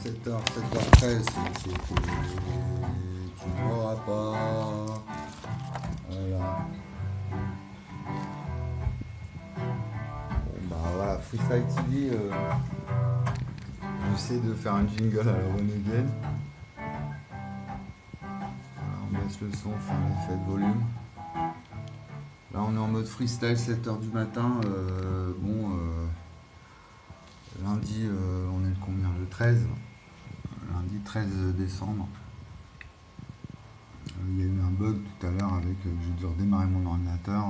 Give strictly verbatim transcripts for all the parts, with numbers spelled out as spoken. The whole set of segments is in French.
sept heures, sept heures treize, c'était... Tu n'auras pas... Voilà. Bon bah voilà, Freestyle T V, euh, j'essaie de faire un jingle à la Renegade. Voilà, on baisse le son, enfin l'effet de volume. Là on est en mode freestyle, sept heures du matin. Euh, bon, euh, lundi, euh, on est le combien? Le treize. Lundi treize décembre. Euh, il y a eu un bug tout à l'heure avec, euh, j'ai dû redémarrer mon ordinateur.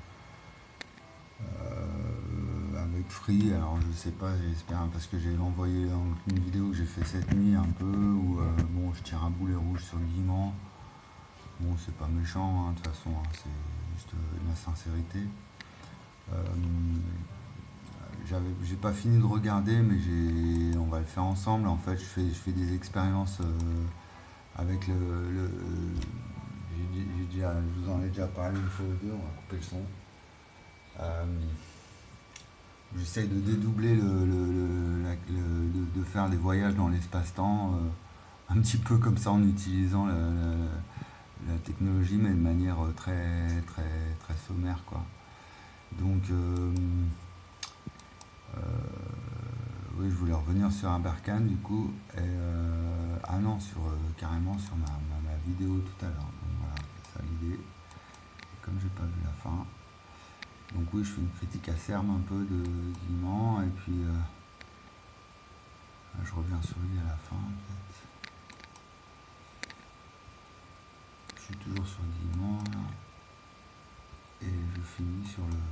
Euh, avec Free, alors je sais pas, j'espère, parce que j'ai envoyé une vidéo que j'ai fait cette nuit un peu, où euh, bon, je tire un boulet rouge sur le guimand. Bon, c'est pas méchant, hein, de toute façon, hein, c'est juste de la sincérité. Euh, j'avais, j'ai pas fini de regarder, mais j'ai, on va le faire ensemble. En fait, je fais, je fais des expériences euh, avec le, le j'ai, j'ai déjà, je vous en ai déjà parlé une fois ou deux. On va couper le son. Euh, J'essaye de dédoubler, le, le, le, la, le de, de faire des voyages dans l'espace-temps, euh, un petit peu comme ça, en utilisant la, la, la technologie, mais de manière très très très sommaire, quoi. Donc euh, euh, oui, je voulais revenir sur Aberkan du coup, et euh, ah non, sur euh, carrément sur ma, ma, ma vidéo tout à l'heure. Donc voilà, c'est ça l'idée. Et comme j'ai pas vu la fin. Donc oui, je fais une critique acerbe un peu de Guimand, et puis euh, je reviens sur lui à la fin, peut-être. Je suis toujours sur Guimand, là, et je finis sur le...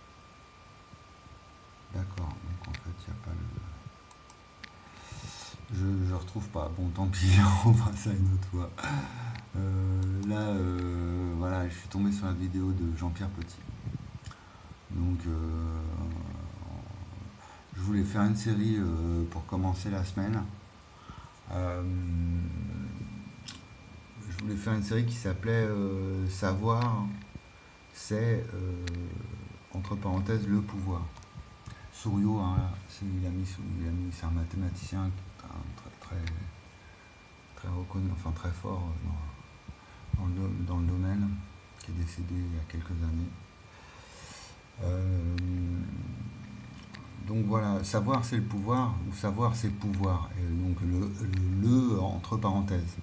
D'accord, donc en fait, il n'y a pas le... Je ne retrouve pas, bon, tant pis, on fera ça une autre fois. Euh, là, euh, voilà, je suis tombé sur la vidéo de Jean-Pierre Petit. Donc, euh, je voulais faire une série euh, pour commencer la semaine. Euh, je voulais faire une série qui s'appelait euh, Savoir, c'est, euh, entre parenthèses, le pouvoir. Souriau, hein, c'est, il a mis, il a mis, c'est un mathématicien un, très, très, très reconnu, enfin très fort dans, dans, le, dans le domaine, qui est décédé il y a quelques années. Euh, donc voilà, savoir c'est le pouvoir, ou savoir c'est le pouvoir, et donc le, le, le entre parenthèses.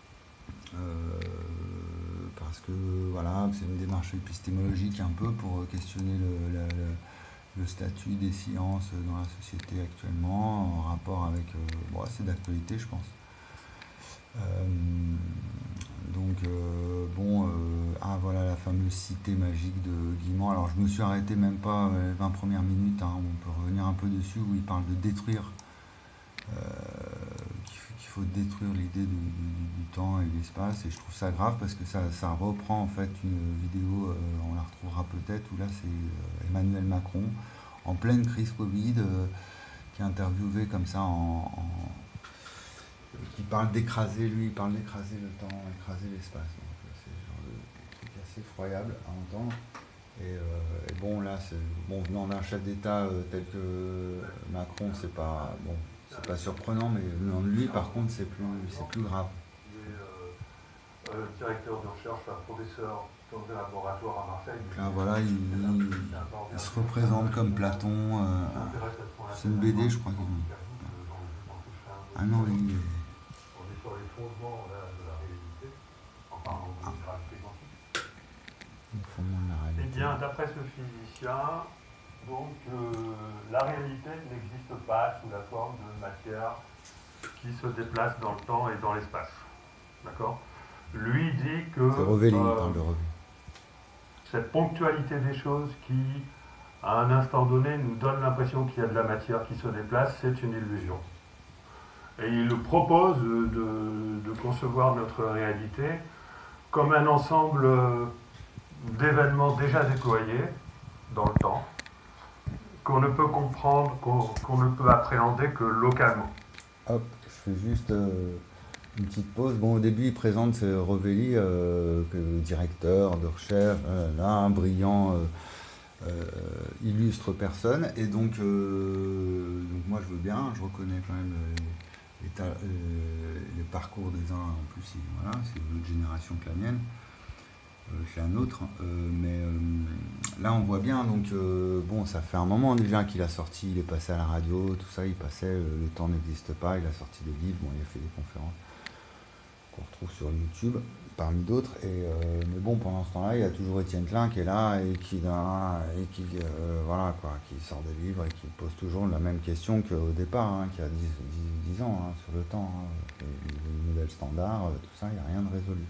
Euh, parce que voilà, c'est une démarche épistémologique un peu pour questionner le, le, le, le statut des sciences dans la société actuellement, en rapport avec, euh, bon, c'est d'actualité je pense. Euh, donc euh, bon, euh, ah voilà la fameuse cité magique de Guimand. Alors je me suis arrêté même pas euh, les vingt premières minutes, hein, on peut revenir un peu dessus, où il parle de détruire, euh, qu'il faut détruire l'idée du, du, du temps et de l'espace, et je trouve ça grave parce que ça, ça reprend en fait une vidéo, euh, on la retrouvera peut-être, où là c'est euh, Emmanuel Macron en pleine crise Covid, euh, qui est interviewé comme ça en, en qui parle d'écraser, lui il parle d'écraser le temps, écraser l'espace. Donc c'est ce genre de truc assez effroyable à entendre. Et, euh, et bon là, c'est bon, venant d'un chef d'État euh, tel que Macron, c'est pas bon, c'est pas surprenant, mais venant de lui par contre c'est plus c'est plus grave. Il est euh, directeur de recherche, un professeur dans un laboratoire à Marseille. Donc là voilà, il, il, il se représente comme Platon. Euh, c'est une B D, je crois qu'il dit. Ah non, il est... On est sur les fondements là, de la réalité, en parlant de la gravité quantique. Les fondements de la réalité. Eh bien, d'après ce physicien, donc, euh, la réalité n'existe pas sous la forme de matière qui se déplace dans le temps et dans l'espace. D'accord ? Lui dit que C'est Revelli, euh, il parle de Revelli. Cette ponctualité des choses qui, à un instant donné, nous donne l'impression qu'il y a de la matière qui se déplace, c'est une illusion. Et il propose de, de concevoir notre réalité comme un ensemble d'événements déjà déployés dans le temps, qu'on ne peut comprendre, qu'on qu'on ne peut appréhender que localement. Hop, je fais juste euh, une petite pause. Bon, au début, il présente ce Revelli, euh, directeur de recherche, euh, là, un brillant, euh, euh, illustre personne. Et donc, euh, donc, moi, je veux bien, je reconnais quand même... Euh, les, ta- euh, les parcours des uns, en plus, il- voilà, c'est une autre génération que la mienne. Euh, chez un autre. Euh, mais euh, là, on voit bien, donc, euh, bon, ça fait un moment déjà qu'il a sorti, il est passé à la radio, tout ça, il passait, euh, le temps n'existe pas, il a sorti des livres, bon, il a fait des conférences qu'on retrouve sur YouTube, parmi d'autres. Et, euh, mais bon, pendant ce temps-là, il y a toujours Étienne Klein qui est là et qui, et qui, euh, voilà, quoi, qui sort des livres et qui pose toujours la même question qu'au départ, hein, qui a dix ans, hein, sur le temps, hein, les, les modèles standards, euh, tout ça, il n'y a rien de résolu.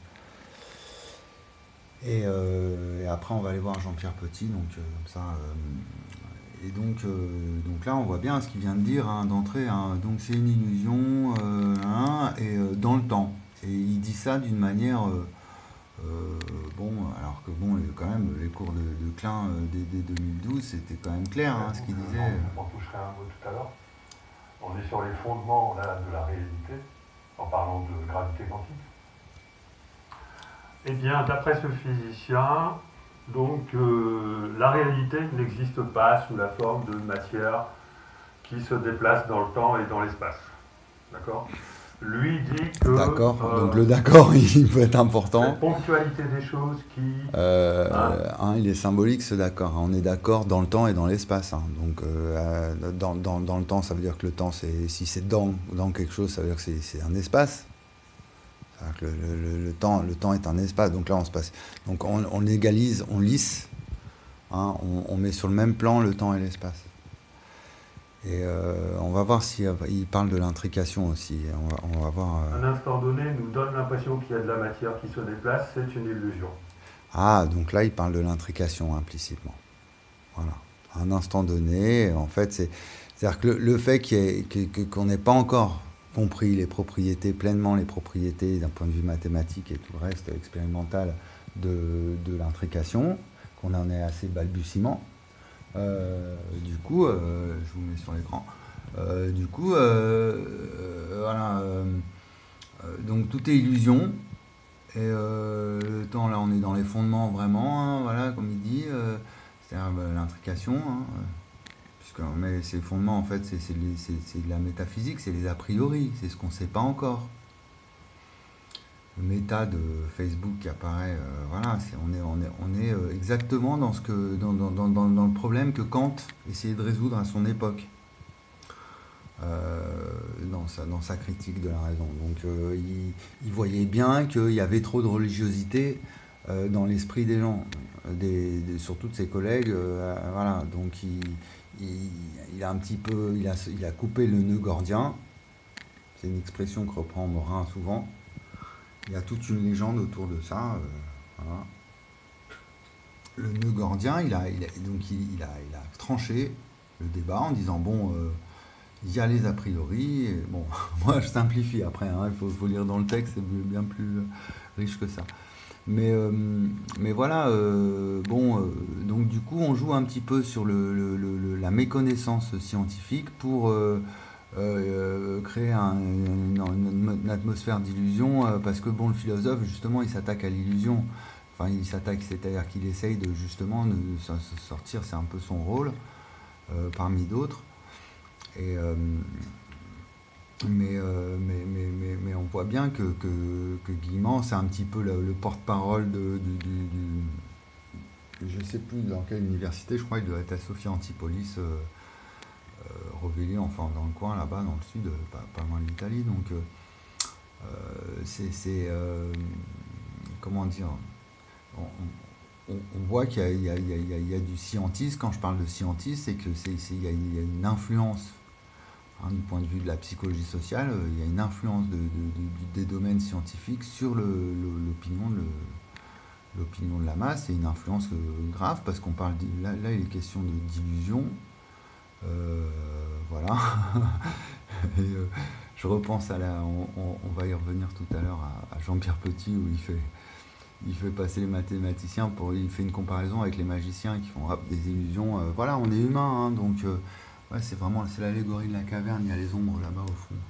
Et, euh, et après, on va aller voir Jean-Pierre Petit, donc euh, comme ça. Euh, et donc, euh, donc là, on voit bien ce qu'il vient de dire, hein, d'entrée. Hein, donc c'est une illusion, euh, hein, et euh, dans le temps. Et il dit ça d'une manière, euh, euh, bon, alors que bon, quand même, les cours de, de Klein euh, dès, dès deux mille douze, c'était quand même clair, hein, ce qu'il disait. J'en toucherai un mot tout à l'heure. On est sur les fondements là, de la réalité, en parlant de gravité quantique. Eh bien, d'après ce physicien, donc, euh, la réalité n'existe pas sous la forme de matière qui se déplace dans le temps et dans l'espace. D'accord ? Lui dit que... D'accord, euh, donc le d'accord, il peut être important. Cette ponctualité des choses qui... Euh, hein, hein, il est symbolique ce d'accord. On est d'accord dans le temps et dans l'espace. Hein. Donc euh, dans, dans, dans le temps, ça veut dire que le temps, c'est, si c'est dans, dans quelque chose, ça veut dire que c'est, c'est un espace. Que le, le, le, temps, le temps est un espace. Donc là, on se passe. Donc on, on égalise, on lisse. Hein, on, on met sur le même plan le temps et l'espace. Et euh, on va voir si euh, il parle de l'intrication aussi. On va, on va voir. Euh... Un instant donné nous donne l'impression qu'il y a de la matière qui se déplace, c'est une illusion. Ah, donc là, il parle de l'intrication implicitement. Voilà. À un instant donné, en fait, c'est, c'est-à-dire que le, le fait qu'il y ait, que, que, qu'on n'ait pas encore compris les propriétés, pleinement les propriétés d'un point de vue mathématique et tout le reste expérimental de, de l'intrication, qu'on en est assez balbutiement. Euh, du coup, euh, je vous mets sur l'écran. Euh, du coup, euh, euh, voilà. Euh, euh, donc tout est illusion. Et euh, le temps, là, on est dans les fondements vraiment, hein, voilà, comme il dit, euh, c'est-à-dire bah, l'intrication. Hein, euh, puisque mais ces fondements, en fait, c'est, c'est, les, c'est, c'est de la métaphysique, c'est les a priori, c'est ce qu'on ne sait pas encore. Le méta de Facebook qui apparaît, euh, voilà, c'est, on est, on est, on est euh, exactement dans, ce que, dans, dans, dans, dans le problème que Kant essayait de résoudre à son époque, euh, dans, sa, dans sa critique de la raison. Donc euh, il, il voyait bien qu'il y avait trop de religiosité euh, dans l'esprit des gens, des, des, surtout de ses collègues. Euh, voilà, donc il, il, il a un petit peu, il a, il a coupé le nœud gordien. C'est une expression que reprend Morin souvent. Il y a toute une légende autour de ça. Euh, voilà. Le nœud gordien, il a, il a, donc il, il, a, il a tranché le débat en disant bon, euh, il y a les a priori. Et bon, moi je simplifie après, hein, il faut, faut lire dans le texte, c'est bien plus riche que ça. Mais, euh, mais voilà, euh, bon, euh, donc du coup on joue un petit peu sur le, le, le, la méconnaissance scientifique pour euh, euh, créer un, une, une, une atmosphère d'illusion, euh, parce que bon, le philosophe justement il s'attaque à l'illusion. Enfin, il s'attaque, c'est-à-dire qu'il essaye de justement de se sortir, c'est un peu son rôle, euh, parmi d'autres. Et, euh, mais, euh, mais, mais, mais, mais on voit bien que, que, que Guillemant, c'est un petit peu le, le porte-parole de, du, du, du... Je ne sais plus dans quelle université, je crois qu'il doit être à Sophia Antipolis, euh, euh, Revelli, enfin dans le coin là-bas, dans le sud, pas, pas loin de l'Italie. Donc, euh, c'est. c'est euh, comment dire on, on, on voit qu'il y a, il y, a, il y, a, il y a du scientisme. Quand je parle de scientisme, c'est que c'est, c'est, il, y a, il y a une influence, hein, du point de vue de la psychologie sociale, il y a une influence de, de, de, des domaines scientifiques sur le, le, l'opinion, le, l'opinion de la masse. C'est une influence grave parce qu'on parle, là, là il est question de, d'illusion. Euh, voilà. Et, euh, je repense à la, on, on, on va y revenir tout à l'heure à, à Jean-Pierre Petit où il fait il fait passer les mathématiciens, pour, il fait une comparaison avec les magiciens qui font hop, des illusions. Euh, voilà, on est humain, hein, donc euh, ouais, c'est vraiment c'est l'allégorie de la caverne, il y a les ombres là-bas au fond.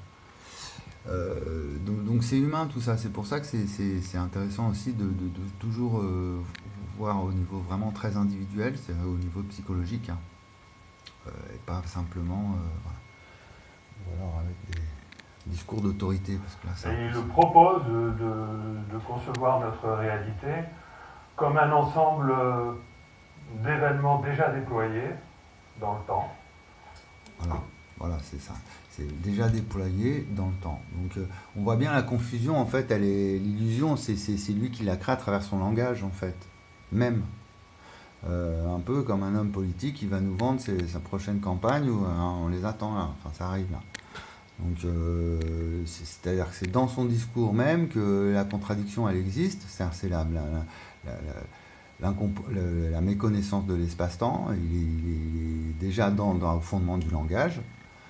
Euh, donc, donc c'est humain tout ça, c'est pour ça que c'est, c'est, c'est intéressant aussi de, de, de toujours euh, voir au niveau vraiment très individuel, c'est au niveau psychologique, hein, euh, et pas simplement euh, voilà. Ou alors avec des, discours d'autorité. Parce que là, ça, et il le propose de, de, de concevoir notre réalité comme un ensemble d'événements déjà déployés dans le temps. Voilà, voilà, c'est ça. C'est déjà déployé dans le temps. Donc euh, on voit bien la confusion, en fait, elle est l'illusion, c'est lui qui la crée à travers son langage, en fait. Même. Euh, un peu comme un homme politique qui va nous vendre ses, sa prochaine campagne, où hein, on les attend là, enfin ça arrive là. Donc euh, c'est-à-dire que c'est dans son discours même que la contradiction elle existe, c'est-à-dire c'est la, la, la, la, la, la méconnaissance de l'espace-temps, il, il est déjà dans, dans le fondement du langage.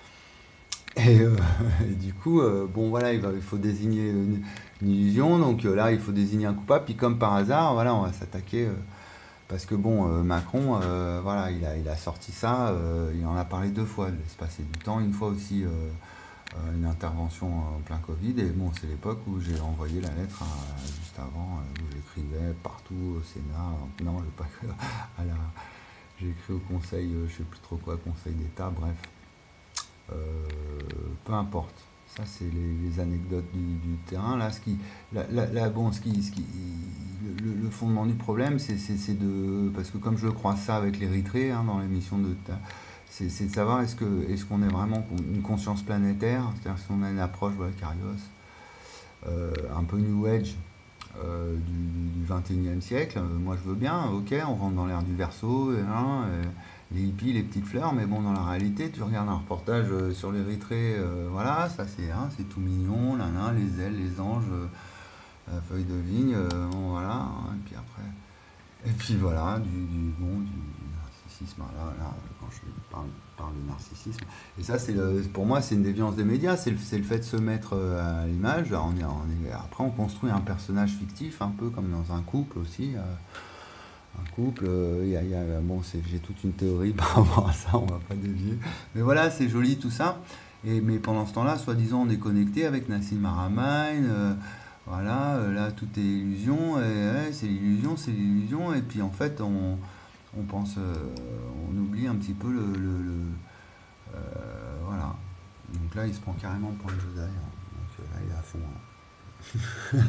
Et, euh, et du coup, euh, bon voilà, il, va, il faut désigner une, une illusion, donc euh, là il faut désigner un coupable, puis comme par hasard, voilà, on va s'attaquer, euh, parce que bon, euh, Macron, euh, voilà, il a, il a sorti ça, euh, il en a parlé deux fois de l'espace et du temps, une fois aussi euh, euh, une intervention en plein Covid, et bon, c'est l'époque où j'ai envoyé la lettre à, juste avant, euh, où j'écrivais partout au Sénat, non, je pas que à la, j'ai écrit au Conseil, euh, je sais plus trop quoi, Conseil d'État, bref. Euh, peu importe. Ça, c'est les, les anecdotes du, du terrain. Là, ce qui, là, là, là, bon, ce qui, ce qui, le, le fondement du problème, c'est de, parce que comme je crois ça avec l'Érythrée hein, dans l'émission de, c'est de savoir est-ce que, est-ce qu'on est vraiment une conscience planétaire, c'est-à-dire si on a une approche, voilà, Carios, euh, un peu New Age euh, du, du vingt et unième siècle. Euh, moi, je veux bien. Ok, on rentre dans l'ère du Verseau. Et, hein, et, les hippies, les petites fleurs, mais bon, dans la réalité, tu regardes un reportage euh, sur l'Érythrée, euh, voilà, ça c'est hein, c'est tout mignon, là, là, les ailes, les anges, euh, la feuille de vigne, euh, bon, voilà, hein, et puis après, et puis voilà, du, du bon, du, du narcissisme, là, là, quand je parle, parle de narcissisme, et ça, c'est pour moi, c'est une déviance des médias, c'est le, le fait de se mettre à l'image, on est, on est, après on construit un personnage fictif, un peu comme dans un couple aussi, euh, un couple, euh, y a, y a, bon, j'ai toute une théorie par rapport à ça, on va pas dévier. Mais voilà, c'est joli tout ça. Et, mais pendant ce temps-là, soi-disant, on est connecté avec Nassim Haramein, euh, voilà, euh, là, tout est illusion, et ouais, c'est l'illusion, c'est l'illusion, et puis en fait, on, on pense, euh, on oublie un petit peu le... le, le euh, voilà. Donc là, il se prend carrément pour le Jedi, hein. Donc là, il est à fond. Hein.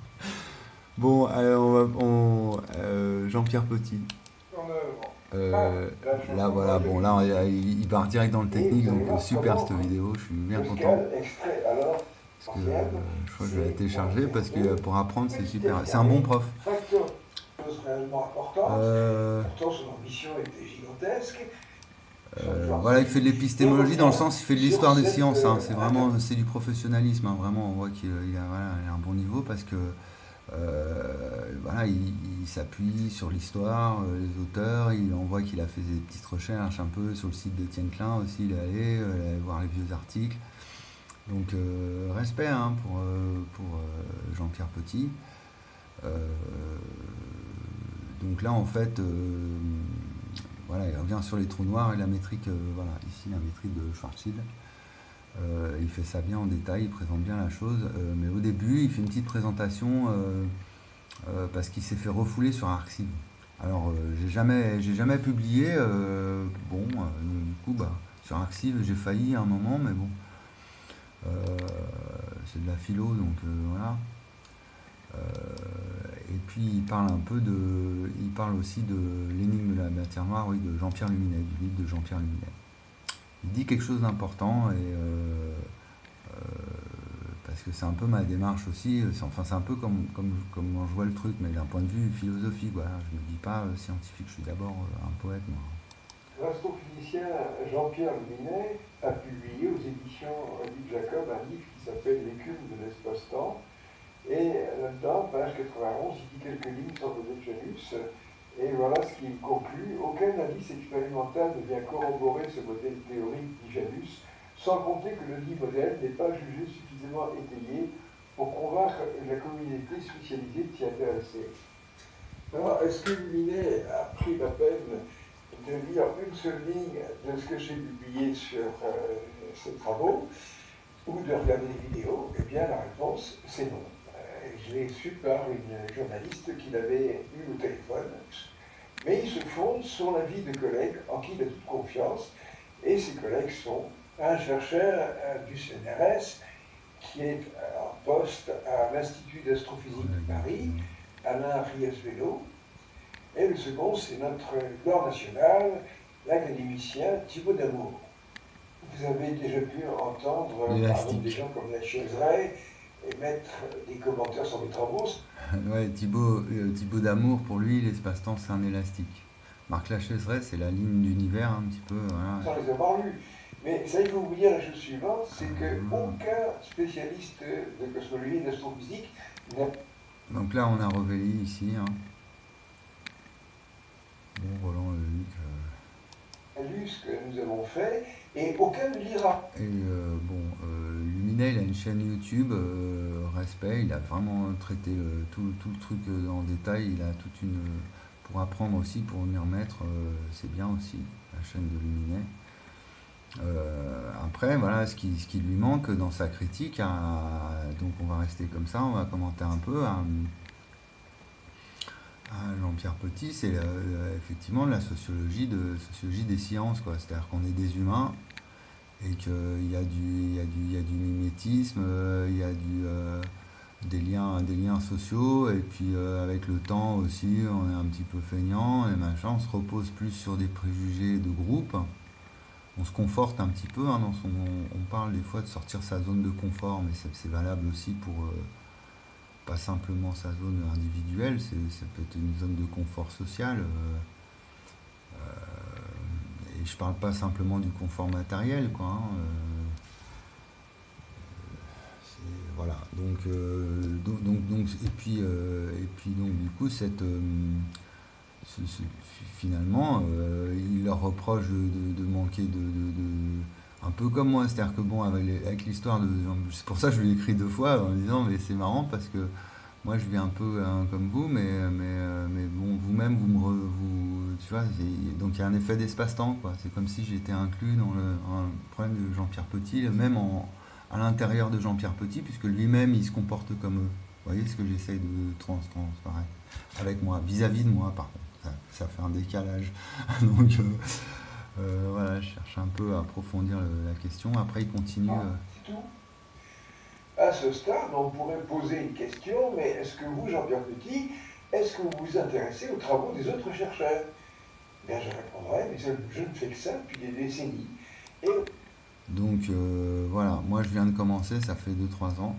Bon, alors on va, on, euh, Jean-Pierre Petit. Euh, là, voilà, bon, là, il, il part direct dans le technique, donc super cette vidéo, je suis bien content. Parce que euh, je crois que je vais la télécharger parce que pour apprendre, c'est super. C'est un bon prof. Euh, euh, voilà, il fait de l'épistémologie dans le sens, il fait de l'histoire des sciences. Hein, c'est vraiment, c'est du professionnalisme. Hein, vraiment, on voit qu'il a, voilà, il a un bon niveau parce que. Euh, voilà, il, il s'appuie sur l'histoire, euh, les auteurs, il, on voit qu'il a fait des petites recherches un peu sur le site d'Étienne Klein aussi, il est allé, euh, il est allé voir les vieux articles. Donc euh, respect hein, pour, euh, pour euh, Jean-Pierre Petit. Euh, donc là en fait, euh, voilà, il revient sur les trous noirs et la métrique, euh, voilà, ici la métrique de Schwarzschild. Euh, il fait ça bien en détail, il présente bien la chose, euh, mais au début il fait une petite présentation euh, euh, parce qu'il s'est fait refouler sur Arxiv. Alors euh, j'ai jamais, j'ai jamais publié, euh, bon, euh, du coup bah, sur Arxiv j'ai failli à un moment, mais bon, euh, c'est de la philo donc euh, voilà. Euh, et puis il parle un peu de, il parle aussi de l'énigme de la matière noire, oui, de Jean-Pierre Luminet, du livre de Jean-Pierre Luminet. Il dit quelque chose d'important et euh, euh, parce que c'est un peu ma démarche aussi, enfin c'est un peu comme, comme, comme je vois le truc, mais d'un point de vue philosophique, voilà, je ne me dis pas euh, scientifique, je suis d'abord euh, un poète moi. L'astrophysicien Jean-Pierre Luminet a publié aux éditions David Jacob un livre qui s'appelle L'écume de l'espace-temps, et là-dedans, page quatre-vingt-onze, il dit quelques lignes sur le Janus. Et voilà ce qu'il conclut. Aucun indice expérimental ne vient corroborer ce modèle théorique d'Ijanus, sans compter que le dit modèle n'est pas jugé suffisamment étayé pour convaincre la communauté spécialisée de s'y intéresser. Alors, est-ce que Luminet a pris la peine de lire une seule ligne de ce que j'ai publié sur euh, ces travaux, ou de regarder les vidéos? Eh bien, la réponse, c'est non. Je l'ai su par une journaliste qui l'avait eu au téléphone, mais il se fonde sur l'avis de collègues en qui il a toute confiance, et ces collègues sont un chercheur du C N R S qui est en poste à l'Institut d'astrophysique de Paris, Alain Riazuelo. Et le second, c'est notre gloire nationale, l'académicien Thibaut Damour. Vous avez déjà pu entendre par exemple, des gens comme la Chezeret émettre des commentaires sur mes travaux. Ouais, Thibaut, euh, Thibaut Damour, pour lui, l'espace-temps, c'est un élastique. Marc Lachaiseray, c'est la ligne d'univers, un petit peu. Voilà. Sans les avoir lus. Mais ça, il faut vous dire la chose suivante, c'est qu'aucun spécialiste de cosmologie et d'astrophysique n'a... Donc là, on a Revelli ici. Hein. Bon, Roland Leluc. Euh... lu ce que nous avons fait, et aucun ne lira. Et euh, bon, euh, Luminet, il a une chaîne YouTube, euh, Respect, il a vraiment traité euh, tout, tout le truc euh, en détail, il a toute une... pour apprendre aussi, pour venir mettre, euh, c'est bien aussi, la chaîne de Luminet. Euh, après, voilà, ce qui, ce qui lui manque dans sa critique, à, donc on va rester comme ça, on va commenter un peu à, à Jean-Pierre Petit, c'est euh, effectivement la sociologie, de, sociologie des sciences, quoi. C'est-à-dire qu'on est des humains et qu'il y a du, il y a du, il y a du mimétisme, euh, il y a du, euh, des, liens, des liens sociaux, et puis euh, avec le temps aussi, on est un petit peu feignant, et machin, on se repose plus sur des préjugés de groupe. On se conforte un petit peu, hein, dans son, on parle des fois de sortir sa zone de confort, mais c'est valable aussi pour euh, pas simplement sa zone individuelle, ça peut être une zone de confort social. Euh, euh, et je parle pas simplement du confort matériel, quoi. Hein, euh, voilà. Donc, euh, donc, donc, donc, et puis, euh, et puis donc du coup cette euh, Ce, ce, finalement, euh, il leur reproche de, de, de manquer de, de, de... Un peu comme moi, c'est-à-dire que bon, avec l'histoire de... C'est pour ça que je lui ai écrit deux fois en disant, mais c'est marrant parce que moi je vis un peu hein, comme vous, mais, mais, mais bon, vous-même, vous me... Re, vous, tu vois, donc il y a un effet d'espace-temps, quoi. C'est comme si j'étais inclus dans le, un problème de Jean-Pierre Petit, même en, à l'intérieur de Jean-Pierre Petit, puisque lui-même, il se comporte comme eux. Vous voyez ce que j'essaye de trans, trans pareil, avec moi, vis-à-vis -vis de moi, par contre. Ça, ça fait un décalage. Donc euh, euh, voilà, je cherche un peu à approfondir le, la question. Après, il continue. Ah, c'est tout. À ce stade, on pourrait poser une question, mais est-ce que vous, Jean-Pierre Petit, est-ce que vous vous intéressez aux travaux des autres chercheurs? Bien, je répondrai, mais je ne fais que ça depuis des décennies. Et... Donc euh, voilà, moi je viens de commencer, ça fait deux trois ans.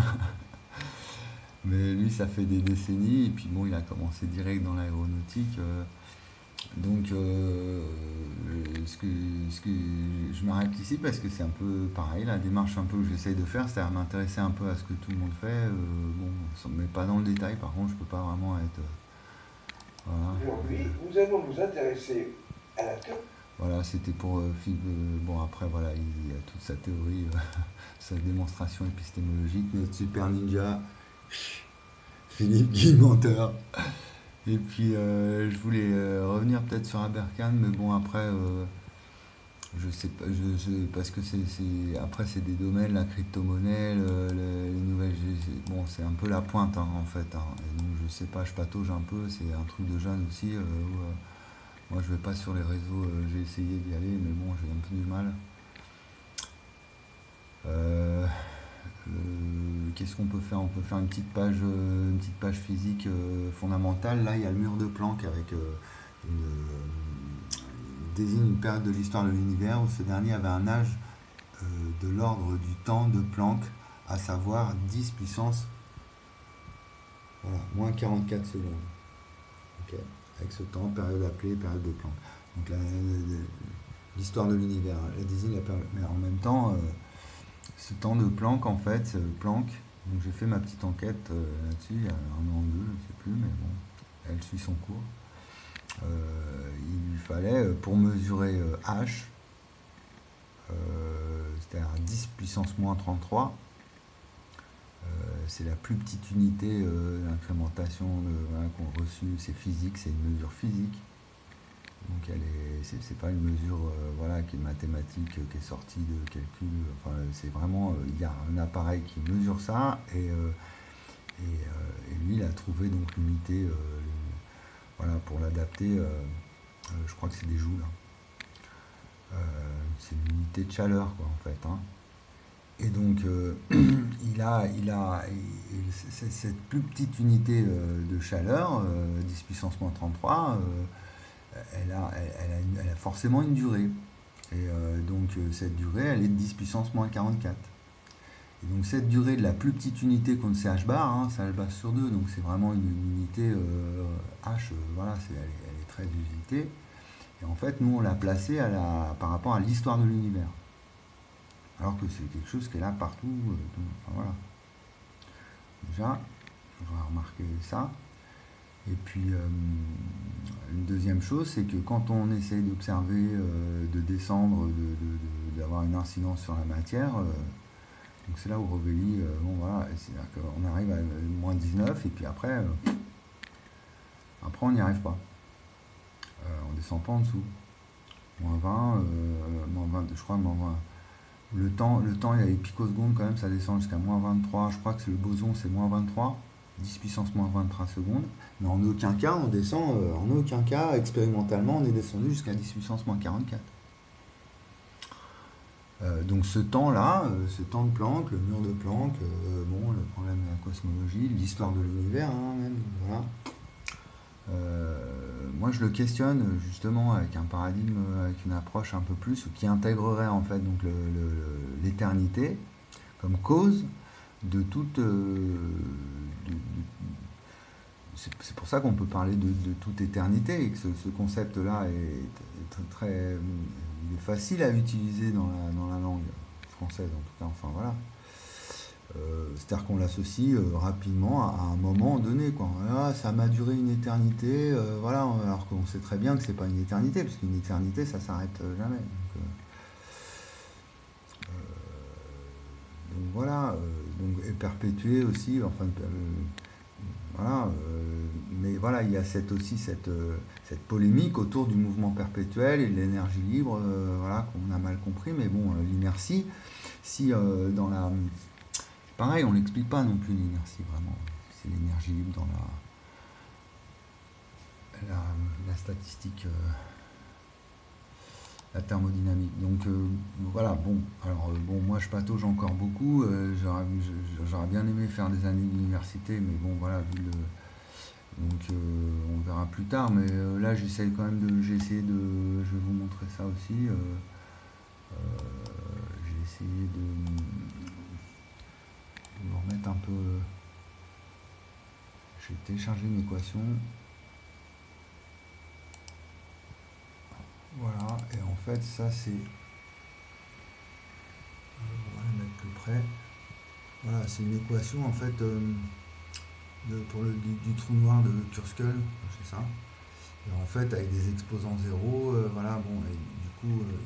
Mais lui, ça fait des décennies, et puis bon, il a commencé direct dans l'aéronautique. Euh, donc, euh, ce que, ce que je m'arrête ici parce que c'est un peu pareil, la démarche un peu que j'essaye de faire, c'est-à-dire m'intéresser un peu à ce que tout le monde fait. Euh, bon, mais pas dans le détail, par contre, je peux pas vraiment être. Euh, voilà. Aujourd'hui, nous allons nous intéresser à la théorie. Voilà, c'était pour. Euh, bon, après, voilà, il y a toute sa théorie, euh, sa démonstration épistémologique, notre super ninja. Philippe Guy Menteur. Et puis euh, je voulais euh, revenir peut-être sur Aberkan, mais bon après euh, je sais pas, je, je, parce que c'est après c'est des domaines, la crypto-monnaie, le, le, les nouvelles, bon c'est un peu la pointe hein, en fait. Hein, et donc je sais pas, je patauge un peu, c'est un truc de jeune aussi. Euh, où, euh, moi je vais pas sur les réseaux, euh, j'ai essayé d'y aller, mais bon j'ai un peu du mal. Euh, Euh, Qu'est-ce qu'on peut faire? On peut faire une petite page, euh, une petite page physique euh, fondamentale. Là, il y a le mur de Planck avec euh, une, euh, désigne une période de l'histoire de l'univers où ce dernier avait un âge euh, de l'ordre du temps de Planck, à savoir dix puissance voilà, moins quarante-quatre secondes. Okay. Avec ce temps, période appelée période de Planck. Donc l'histoire de l'univers, elle désigne la période, mais en même temps. Euh, Ce temps de Planck, en fait, Planck, donc j'ai fait ma petite enquête euh, là-dessus, il y a un an ou deux, je ne sais plus, mais bon, elle suit son cours. Euh, il lui fallait, pour mesurer euh, H, euh, c'est-à-dire dix puissance moins trente-trois, euh, c'est la plus petite unité euh, d'incrémentation voilà, qu'on reçu, c'est physique, c'est une mesure physique. Donc elle est, c'est pas une mesure euh, voilà, qui est mathématique, euh, qui est sortie de calcul. Enfin, c'est vraiment, euh, il y a un appareil qui mesure ça et, euh, et, euh, et lui il a trouvé donc l'unité, euh, voilà, pour l'adapter. Euh, euh, je crois que c'est des joules. Hein. Euh, c'est une unité de chaleur quoi en fait. Hein. et donc, euh, il a, il a il- c- cette plus petite unité euh, de chaleur, euh, dix puissance moins trente-trois, euh, elle, a, elle, elle a une- elle a forcément une durée. Et euh, donc, euh, cette durée, elle est de dix puissance moins quarante-quatre. Et donc, cette durée de la plus petite unité qu'on sait H bar, hein, c'est H bar sur deux, donc c'est vraiment une, une unité euh, H, euh, voilà, c'est, elle, est, elle est très d'unité. Et en fait, nous, on l'a placée à la, par rapport à l'histoire de l'univers. Alors que c'est quelque chose qui est là partout. euh, donc, enfin, voilà. Déjà, je voudrais remarquer ça. Et puis, euh, une deuxième chose, c'est que quand on essaye d'observer, euh, de descendre, de, de- de- d'avoir une incidence sur la matière, euh, donc c'est là où Rovelli, euh, bon voilà, c'est-à-dire qu'on arrive à moins dix-neuf, et puis après, euh, après on n'y arrive pas. Euh, on descend pas en dessous. Moins vingt, euh, moins vingt, je crois, moins vingt. Le temps, le temps, il y a les picosecondes quand même, ça descend jusqu'à moins vingt-trois. Je crois que c'est le boson, c'est moins vingt-trois, dix puissance moins vingt-trois secondes. Mais en aucun cas, on descend, euh, en aucun cas, expérimentalement, on est descendu jusqu'à dix puissance moins quarante-quatre. Euh, donc ce temps-là, euh, ce temps de Planck, le mur de Planck, euh, bon, le problème de la cosmologie, l'histoire de l'univers, hein, même, voilà. Euh, moi, je le questionne justement avec un paradigme, avec une approche un peu plus qui intégrerait en fait donc le- le- l'éternité comme cause de toute. euh, de- de- c'est c'est pour ça qu'on peut parler de, de toute éternité et que ce, ce concept-là est, est très, très- il est facile à utiliser dans la, dans la langue française en tout cas. Enfin voilà. Euh, c'est-à-dire qu'on l'associe euh, rapidement à, à un moment donné, quoi. Ah, ça m'a duré une éternité, euh, voilà, alors qu'on sait très bien que c'est pas une éternité, parce qu'une éternité, ça s'arrête euh, jamais. Donc, euh, donc voilà, euh, donc, et perpétuer aussi, enfin, euh, voilà, euh, mais voilà, il y a cette, aussi cette, euh, cette polémique autour du mouvement perpétuel et de l'énergie libre, euh, voilà, qu'on a mal compris, mais bon, euh, l'inertie, si euh, dans la pareil, on l'explique pas non plus l'inertie vraiment. C'est l'énergie libre dans la, la, la statistique, euh, la thermodynamique. Donc euh, voilà, bon, alors euh, bon, moi je patauge encore beaucoup. euh, j'aurais, j'aurais bien aimé faire des années d'université, mais bon, voilà, vu le. Donc euh, on verra plus tard, mais euh, là j'essaye quand même de. J'ai essayé de. Je vais vous montrer ça aussi. euh, euh, j'ai essayé de, de me remettre un peu. J'ai téléchargé une équation. Voilà, et en fait, ça c'est. On va la mettre plus près. Voilà, c'est une équation en fait euh, de, pour le, du, du trou noir de Kurzweil, c'est ça. Et en fait, avec des exposants zéro, euh, voilà, bon, et du coup, euh,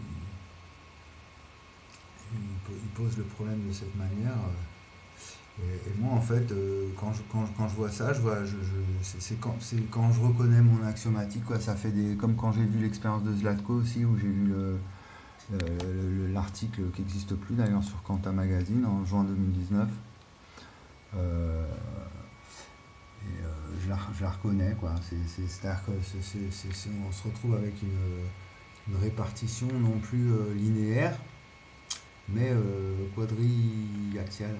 il, il, il pose le problème de cette manière. euh, Et, et moi, en fait, euh, quand, je, quand, quand je vois ça, je vois, je, je, c'est, c'est quand, c'est quand je reconnais mon axiomatique, quoi. Ça fait des, comme quand j'ai vu l'expérience de Zlatko aussi, où j'ai vu le, le- le- l'article qui n'existe plus d'ailleurs sur Quanta Magazine en juin deux mille dix-neuf. Euh, et euh, je, la, je la reconnais, quoi. C'est, c'est, c'est-à-dire que c'est, c'est, c'est, c'est- on se retrouve avec une, une répartition non plus euh, linéaire, mais euh, quadriaxiale.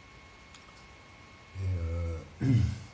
Et, euh, et,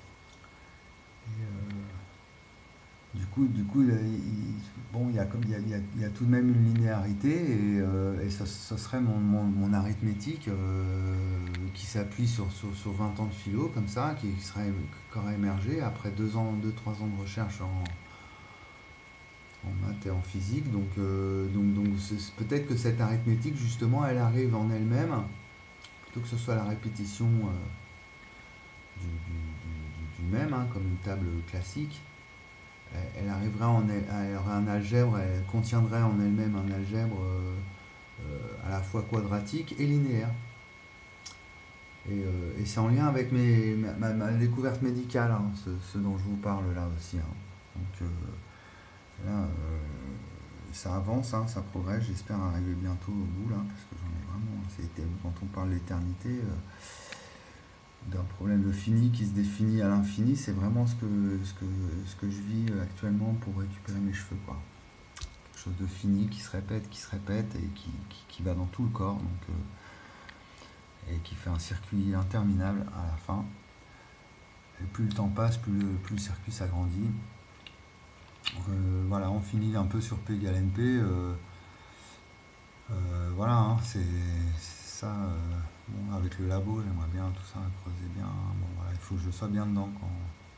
euh, du coup, du coup il, il- bon, il y, a, comme- il, y a, il, y a, il y a tout de même une linéarité et, euh, et ça, ça serait mon, mon, mon arithmétique euh, qui s'appuie sur, sur, sur vingt ans de philo, comme ça, qui, serait, qui aurait émergé après deux ans, deux, trois ans de recherche en, en maths et en physique. Donc, euh, donc, donc c'est, peut-être que cette arithmétique, justement, elle arrive en elle-même, plutôt que ce soit la répétition euh, du, du, du, du même, hein, comme une table classique. Elle arriverait en elle, elle aurait un algèbre, elle contiendrait en elle-même un algèbre euh, euh, à la fois quadratique et linéaire. Et, euh, et c'est en lien avec mes, ma, ma, ma découverte médicale, hein, ce, ce dont je vous parle là aussi. Hein. Donc euh, là, euh, ça avance, hein, ça progresse, j'espère arriver bientôt au bout là, parce que j'en ai vraiment. C'est, quand on parle d'éternité, euh, d'un problème de fini qui se définit à l'infini, c'est vraiment ce que, ce, que, ce que je vis actuellement pour récupérer mes cheveux, quoi. Quelque chose de fini qui se répète, qui se répète et qui, qui, qui va dans tout le corps. Donc, euh, et qui fait un circuit interminable à la fin. Et plus le temps passe, plus le, plus le circuit s'agrandit. Euh, voilà, on finit un peu sur P égale N P. Euh, euh, voilà, hein, c'est ça. Euh, bon, avec le labo, j'aimerais bien tout ça creuser bien. Bon, voilà, il faut que je sois bien dedans quand.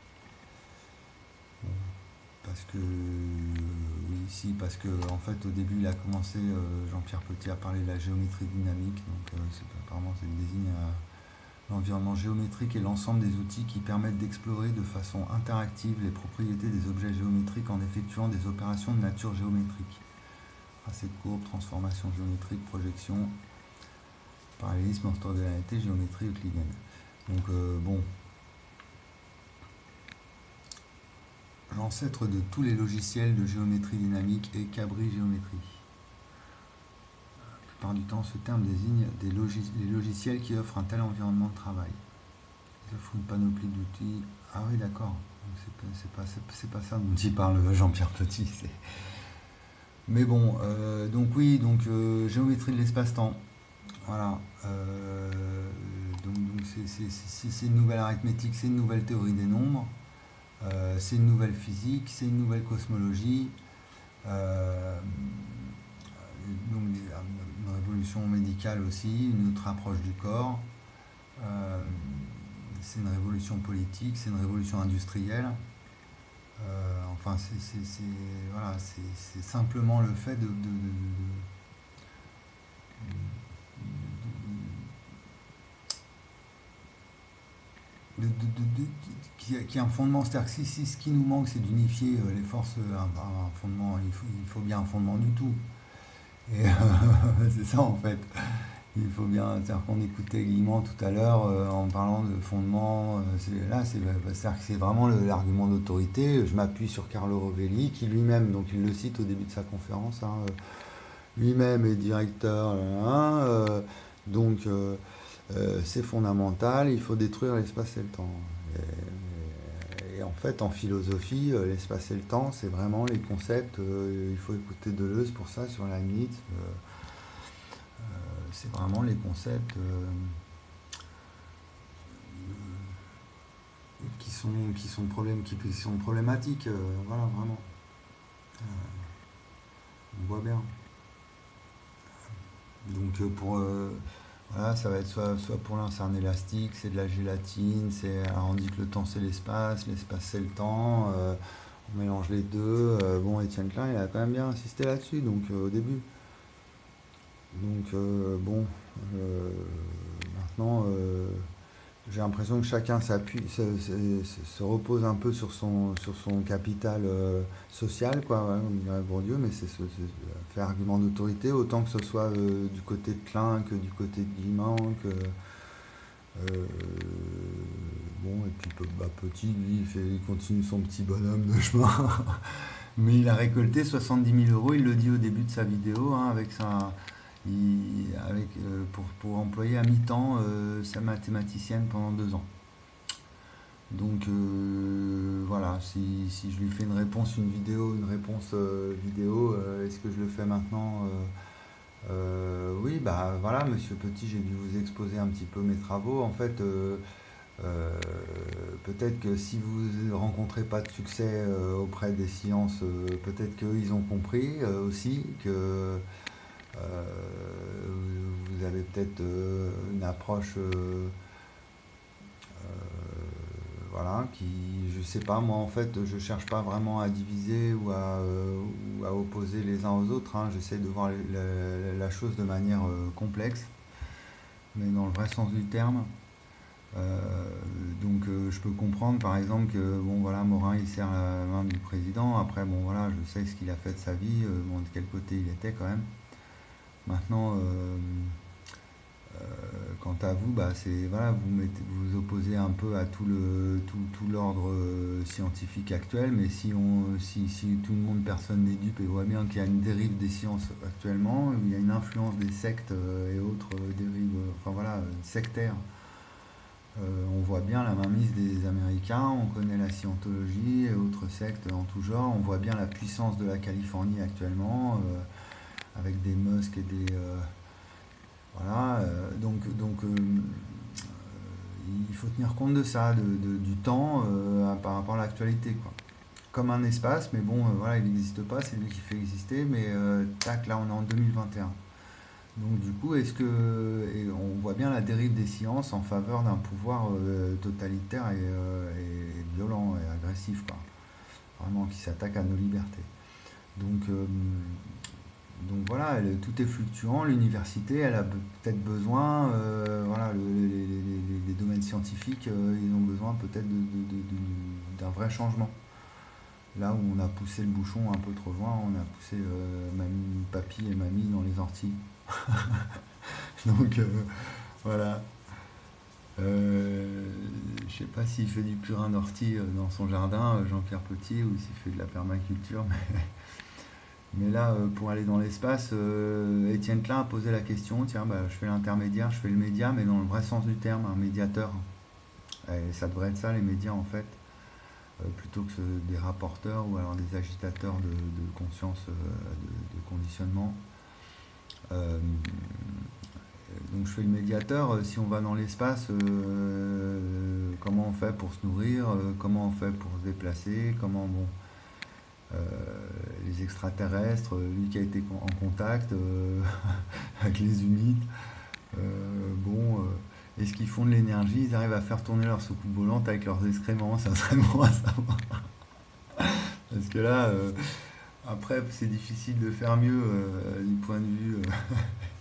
Bon, parce que oui, si, parce que en fait au début il a commencé euh, Jean-Pierre Petit à parler de la géométrie dynamique, donc euh, c'est, apparemment ça désigne euh, l'environnement géométrique et l'ensemble des outils qui permettent d'explorer de façon interactive les propriétés des objets géométriques en effectuant des opérations de nature géométrique. Tracé de courbe, transformation géométrique, projection, parallélisme, orthogonalité, géométrie euclidienne. Donc euh, bon. L'ancêtre de tous les logiciels de géométrie dynamique est Cabri Géométrie. La plupart du temps, ce terme désigne des logis les logiciels qui offrent un tel environnement de travail. Ils offrent une panoplie d'outils. Ah oui, d'accord. C'est pas, c'est pas, c'est pas ça dont il parle Jean-Pierre Petit. Mais bon, euh, donc oui, donc euh, géométrie de l'espace-temps. Voilà. Euh, donc donc c'est une nouvelle arithmétique, c'est une nouvelle théorie des nombres. Euh, c'est une nouvelle physique, c'est une nouvelle cosmologie, euh, donc une révolution médicale aussi, une autre approche du corps, euh, c'est une révolution politique, c'est une révolution industrielle, euh, enfin c'est voilà, c'est simplement le fait de, de, de, de, de De, de, de, qui, a, qui a un fondement, c'est-à-dire que si, si ce qui nous manque c'est d'unifier euh, les forces, un, un fondement, il faut, il faut bien un fondement du tout. Et euh, c'est ça en fait. Il faut bien, c'est-à-dire qu'on écoutait Guillemot tout à l'heure euh, en parlant de fondement. Euh, là, c'est-à-dire que c'est vraiment l'argument d'autorité. Je m'appuie sur Carlo Rovelli, qui lui-même, donc il le cite au début de sa conférence, hein, euh, lui-même est directeur. Hein, euh, donc euh, Euh, c'est fondamental, il faut détruire l'espace et le temps. Et, et en fait, en philosophie, euh, l'espace et le temps, c'est vraiment les concepts, euh, il faut écouter Deleuze pour ça, sur Leibniz. Euh, euh, c'est vraiment les concepts euh, euh, qui, sont, qui, sont problème, qui, qui sont problématiques. Euh, voilà, vraiment. Euh, on voit bien. Donc, pour... Euh, Voilà, ça va être soit, soit pour l'un c'est un élastique, c'est de la gélatine, c'est, on dit que le temps c'est l'espace, l'espace c'est le temps, euh, on mélange les deux. Euh, bon, Étienne Klein il a quand même bien insisté là-dessus, donc euh, au début. Donc euh, bon, euh, maintenant euh, j'ai l'impression que chacun s'appuie, se, se, se repose un peu sur son, sur son capital euh, social, quoi, ouais, on dirait Bourdieu, mais c'est faire argument d'autorité, autant que ce soit euh, du côté de Klein que du côté de Guillemot, que euh, bon, et puis bah, Petit, lui, il, fait, il continue son petit bonhomme de chemin, mais il a récolté soixante-dix mille euros, il le dit au début de sa vidéo, hein, avec sa... Il, avec, euh, pour, pour employer à mi-temps euh, sa mathématicienne pendant deux ans. Donc euh, voilà, si, si je lui fais une réponse, une vidéo, une réponse euh, vidéo, euh, est-ce que je le fais maintenant euh, euh, Oui, bah voilà, monsieur Petit, j'ai dû vous exposer un petit peu mes travaux. En fait, euh, euh, peut-être que si vous ne rencontrez pas de succès euh, auprès des sciences, euh, peut-être qu'ils ont compris euh, aussi que Euh, vous avez peut-être euh, une approche euh, euh, voilà, qui, je sais pas, moi en fait je cherche pas vraiment à diviser ou à, euh, ou à opposer les uns aux autres, hein. J'essaie de voir la, la, la chose de manière euh, complexe, mais dans le vrai sens du terme. Euh, donc euh, je peux comprendre par exemple que bon voilà, Morin il serre la main du président, après bon voilà, je sais ce qu'il a fait de sa vie, euh, bon, de quel côté il était quand même. Maintenant, euh, euh, quant à vous, bah, c'est voilà, vous mettez, vous opposez un peu à tout le tout, tout l'ordre euh, scientifique actuel, mais si on si, si tout le monde, personne n'est dupe et voit bien qu'il y a une dérive des sciences actuellement, il y a une influence des sectes euh, et autres euh, dérives, euh, enfin voilà, euh, sectaires. Euh, on voit bien la mainmise des Américains, on connaît la scientologie et autres sectes en tout genre, on voit bien la puissance de la Californie actuellement. Euh, avec des Musk et des, euh, Voilà, euh, donc, donc euh, il faut tenir compte de ça, de, de- du temps euh, par rapport à l'actualité, quoi. Comme un espace, mais bon, euh, voilà, il n'existe pas, c'est lui qui fait exister, mais euh, tac, là on est en deux mille vingt et un. Donc du coup, est-ce que et on voit bien la dérive des sciences en faveur d'un pouvoir euh, totalitaire et, euh, et violent et agressif, quoi. Vraiment qui s'attaque à nos libertés. Donc, euh, donc voilà, elle- tout est fluctuant. L'université, elle a be- peut-être besoin, euh, voilà, le- les, les- les- les domaines scientifiques, euh, ils ont besoin peut-être de- de- de- de- d'un vrai changement. Là où on a poussé le bouchon un peu trop loin, on a poussé euh, mamie, papy et mamie dans les orties. Donc euh, voilà. Euh, je sais pas s'il fait du purin d'ortie euh, dans son jardin, euh, Jean-Pierre Petit, ou s'il fait de la permaculture, mais, mais là, euh, pour aller dans l'espace, euh, Étienne Klein a posé la question, tiens, bah, je fais l'intermédiaire, je fais le média, mais dans le vrai sens du terme, un médiateur. Et ça devrait être ça, les médias, en fait, euh, plutôt que ce- des rapporteurs ou alors des agitateurs de, de conscience, euh, de, de conditionnement. Euh, donc je fais le médiateur, euh, si on va dans l'espace, euh, comment on fait pour se nourrir, euh, comment on fait pour se déplacer, comment bon, euh, les extraterrestres, euh, lui qui a été con- en contact euh, avec les humides, euh, bon, euh, est-ce qu'ils font de l'énergie, ils arrivent à faire tourner leur soucoupe volante avec leurs excréments, ça serait bon à savoir. Parce que là, euh, après, c'est difficile de faire mieux euh, du point de vue euh,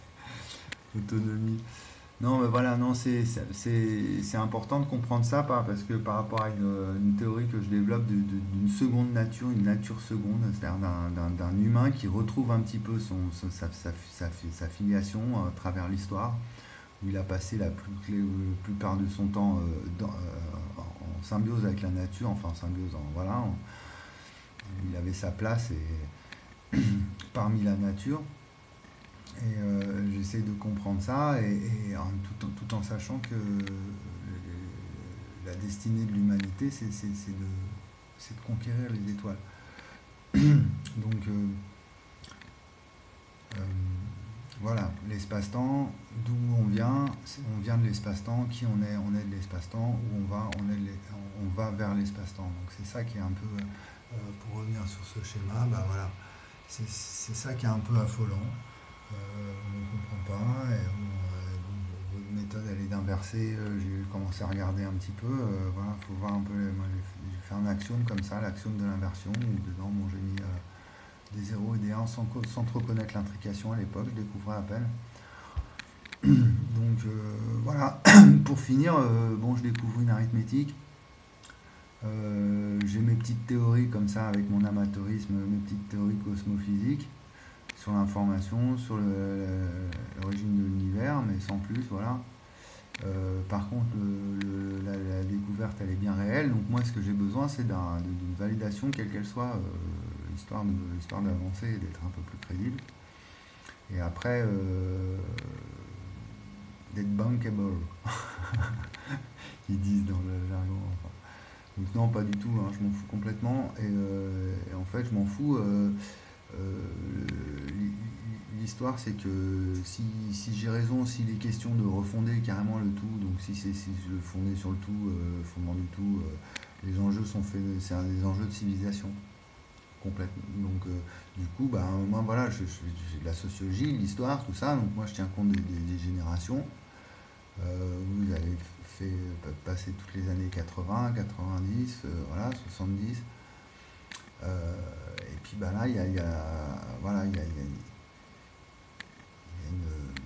autonomie. Non, mais voilà, non, c'est c'est- c'est important de comprendre ça par- parce que par rapport à une, une théorie que je développe de- de- d'une seconde nature, une nature seconde, c'est-à-dire d'un d'un- d'un humain qui retrouve un petit peu son, son- sa, sa- sa- sa filiation euh, à travers l'histoire, où il a passé la plus, clé- la plupart de son temps euh, dans- euh, en symbiose avec la nature, enfin en symbiose, en- voilà, en- il avait sa place et, parmi la nature. Et euh, j'essaie de comprendre ça, et, et en- tout, en, tout en sachant que le- la destinée de l'humanité, c'est c'est- c'est de, c'est de conquérir les étoiles. Donc euh, euh, voilà, l'espace-temps, d'où on vient, c'est- on vient de l'espace-temps, qui on est, on est de l'espace-temps, où on va, on, est de l'es- on va vers l'espace-temps. Donc c'est ça qui est un peu, euh, pour revenir sur ce schéma, bah voilà, c'est c'est ça qui est un peu affolant. Euh, on ne comprend pas. Et on, euh, donc, votre méthode, elle est d'inverser. Euh, j'ai commencé à regarder un petit peu. Euh, voilà, faut voir un peu. Moi, j'ai fait un axiome comme ça, l'axiome de l'inversion, où dedans, bon, j'ai mis euh, des zéros et des un sans, sans trop connaître l'intrication à l'époque. Je découvrais à peine. Donc euh, voilà. Pour finir, euh, bon, je découvre une arithmétique. Euh, j'ai mes petites théories comme ça avec mon amateurisme, mes petites théories cosmophysiques sur l'information, sur l'origine de l'univers, mais sans plus, voilà. Euh, par contre, le- le- la, la découverte, elle est bien réelle. Donc moi, ce que j'ai besoin, c'est d'un- d'une validation, quelle qu'elle soit, euh, histoire de, histoire d'avancer et d'être un peu plus crédible. Et après, euh, d'être bankable, ils disent dans le jargon. Enfin. Donc non, pas du tout, hein, je m'en fous complètement. Et, euh, et en fait, je m'en fous. euh, Euh, L'histoire, c'est que si, si j'ai raison, s'il est question de refonder carrément le tout, donc si c'est si je le fondais sur le tout, euh, fondement du tout, euh, les enjeux sont faits, c'est un des enjeux de civilisation complètement. Donc euh, du coup, bah, moi voilà, je, je, j'ai de la sociologie, de l'histoire, tout ça, donc moi je tiens compte des, des- des générations. Euh, vous avez fait passer toutes les années quatre-vingts, quatre-vingt-dix, euh, voilà, soixante-dix. Euh, et puis bah là, il y a, il y a- voilà, il y a, il y a- il y a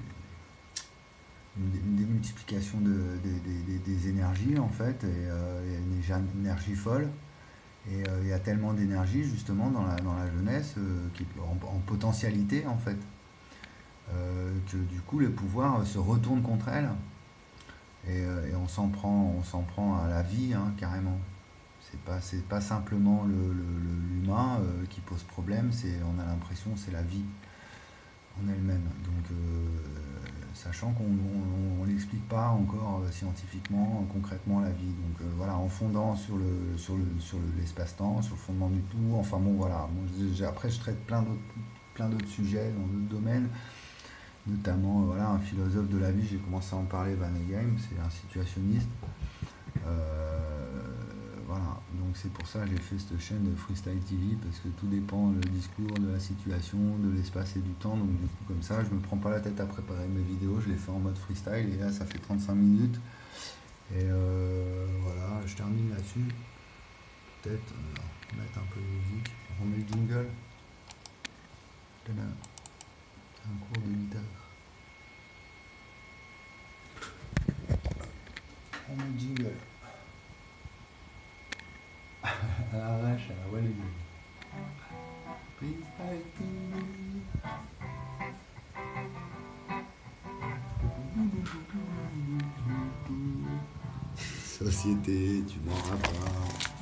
une, une- une démultiplication de, des- des- des- des énergies en fait, et euh, il y a une éja- énergie folle. Et euh, il y a tellement d'énergie justement dans la, dans la jeunesse euh, qui, en, en potentialité en fait, euh, que du coup le pouvoir se retourne contre elle. Et, euh, et on s'en prend, on s'en prend à la vie hein, carrément. C'est pas, c'est pas simplement le- le- le- l'humain euh, qui pose problème, c'est, on a l'impression que c'est la vie en elle-même. Donc, euh, sachant qu'on ne l'explique pas encore euh, scientifiquement, concrètement la vie. Donc euh, voilà, en fondant sur le sur le sur le- l'espace-temps, sur le fondement du tout. Enfin bon voilà. Moi, j'ai- après je traite plein d'autres plein d'autres sujets dans d'autres domaines. notamment euh, voilà, un philosophe de la vie, j'ai commencé à en parler, Van Eegheim, c'est un situationniste. Euh, voilà, donc c'est pour ça que j'ai fait cette chaîne de Freestyle T V, parce que tout dépend le discours, de la situation, de l'espace et du temps. Donc du coup, comme ça, je me prends pas la tête à préparer mes vidéos, je les fais en mode freestyle, et là ça fait trente-cinq minutes. Et euh, voilà, je termine là-dessus. Peut-être euh, mettre un peu de musique, on remet le jingle. C'est un cours de guitare. On met le jingle. À l'arrache, à la Wallis. Freestyle T V. Société, tu m'en rappelles.